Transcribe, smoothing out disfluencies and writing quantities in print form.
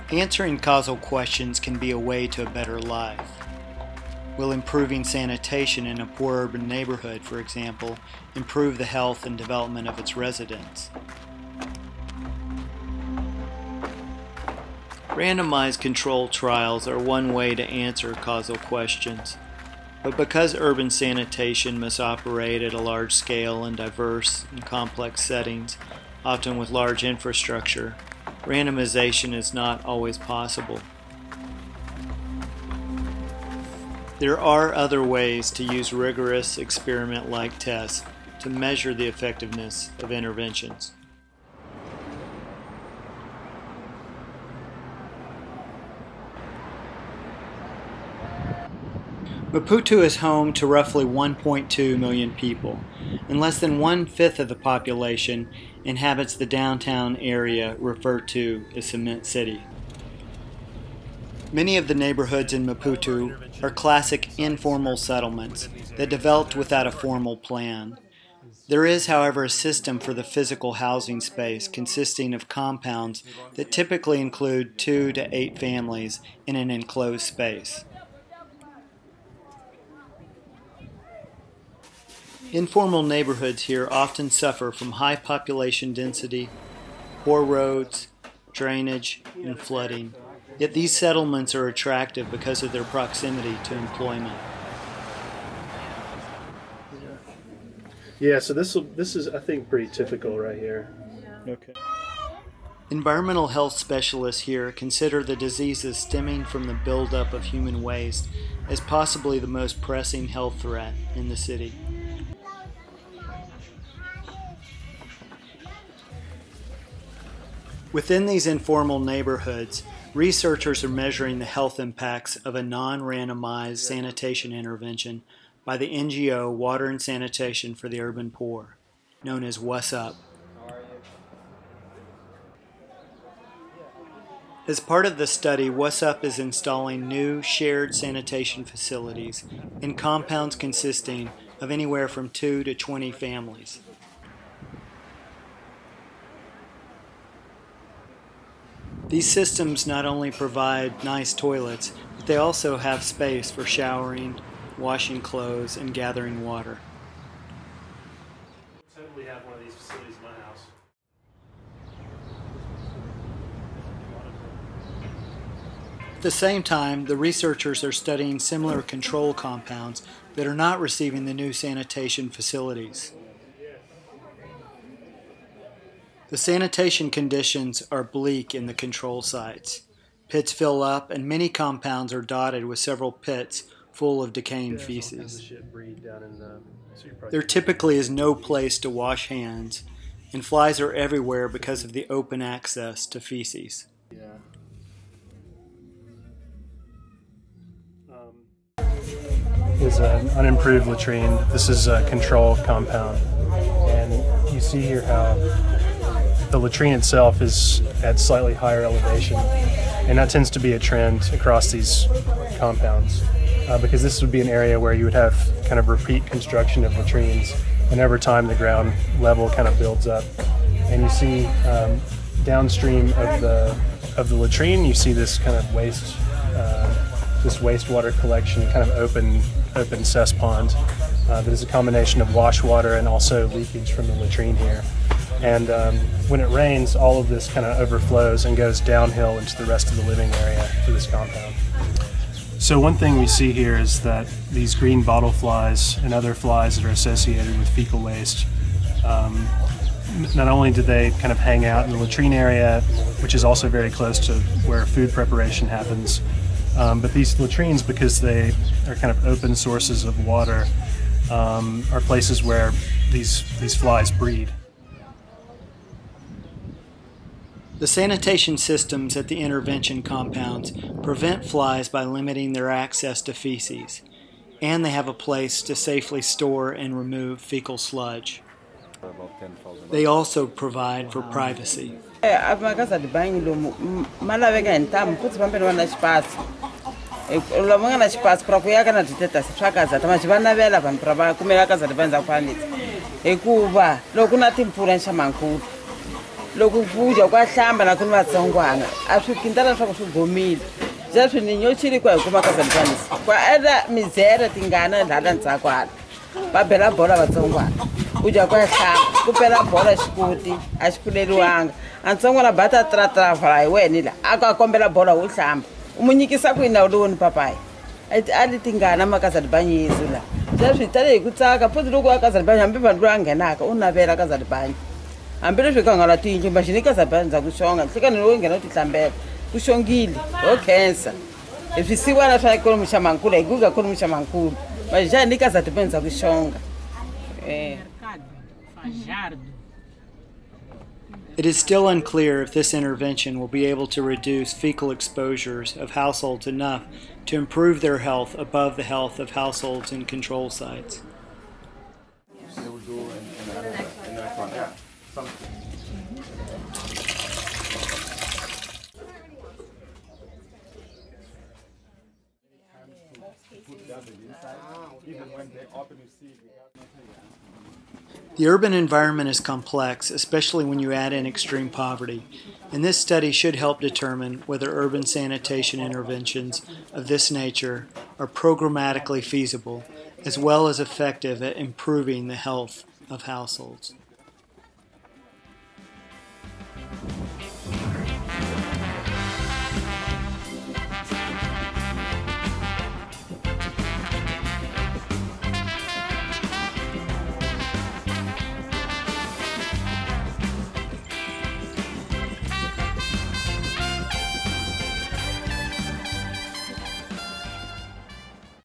Answering causal questions can be a way to a better life. Will improving sanitation in a poor urban neighborhood, for example, improve the health and development of its residents? Randomized controlled trials are one way to answer causal questions. But because urban sanitation must operate at a large scale in diverse and complex settings, often with large infrastructure, randomization is not always possible. There are other ways to use rigorous experiment-like tests to measure the effectiveness of interventions. Maputo is home to roughly 1.2 million people, and less than 1/5 of the population inhabits the downtown area referred to as Cement City. Many of the neighborhoods in Maputo are classic informal settlements that developed without a formal plan. There is, however, a system for the physical housing space consisting of compounds that typically include 2 to 8 families in an enclosed space. Informal neighborhoods here often suffer from high population density, poor roads, drainage, and flooding. Yet these settlements are attractive because of their proximity to employment. Yeah, so this is, I think, pretty typical right here. Okay. Environmental health specialists here consider the diseases stemming from the buildup of human waste as possibly the most pressing health threat in the city. Within these informal neighborhoods, researchers are measuring the health impacts of a non-randomized sanitation intervention by the NGO Water and Sanitation for the Urban Poor, known as What's Up. As part of the study, What's Up is installing new shared sanitation facilities in compounds consisting of anywhere from 2 to 20 families. These systems not only provide nice toilets, but they also have space for showering, washing clothes, and gathering water. I totally have one of these facilities in my house. At the same time, the researchers are studying similar control compounds that are not receiving the new sanitation facilities. The sanitation conditions are bleak in the control sites. Pits fill up, and many compounds are dotted with several pits full of decaying feces. There typically is no place to wash hands, and flies are everywhere because of the open access to feces. Is an unimproved latrine. This is a control compound, and you see here how the latrine itself is at slightly higher elevation, and that tends to be a trend across these compounds because this would be an area where you would have kind of repeat construction of latrines, and over time the ground level kind of builds up, and you see downstream of the latrine you see this kind of this wastewater collection, kind of open cess pond that is a combination of wash water and also leakage from the latrine here. And when it rains, all of this kind of overflows and goes downhill into the rest of the living area for this compound. So one thing we see here is that these green bottle flies and other flies that are associated with fecal waste, not only do they kind of hang out in the latrine area, which is also very close to where food preparation happens, but these latrines, because they are kind of open sources of water, are places where these flies breed. The sanitation systems at the intervention compounds prevent flies by limiting their access to feces, and they have a place to safely store and remove fecal sludge. They also provide for privacy. loko kudya kwa hlamba na kuni vatsongwana a swi kintana swa ku swi gomile bya swi ni nyochili kwa hi kuma ka sanitanities kwa endla mizere tingana lhala ndzhaku hala va bela bola vatsongwana kudya kwa hlamba ku pela bola xikuti a xi pfuleriwanga a ntsongwana bata tratravala hi wena la a kombela bola wo hlamba u mu nyikisa ku yini lowoni papayi a li tingana makazadibanyi yesu la bya swi tale hi ku tsaka futhi loko a kazadibanyi hambi vanhu loyi a nghenaka u navela kazadibanyi hambileswi ka nga la tiyinju maxini kazadibanyi ndza ku xonga nhlekani lowo nghena u tihlambela ku xongile ho cancer hi swisiwana swa ikhonomi xa mankulu hi guga ikhonomi xa mankulu majani kazadibanyi ndza ku xonga It is still unclear if this intervention will be able to reduce fecal exposures of households enough to improve their health above the health of households in control sites. The urban environment is complex, especially when you add in extreme poverty, and this study should help determine whether urban sanitation interventions of this nature are programmatically feasible, as well as effective at improving the health of households.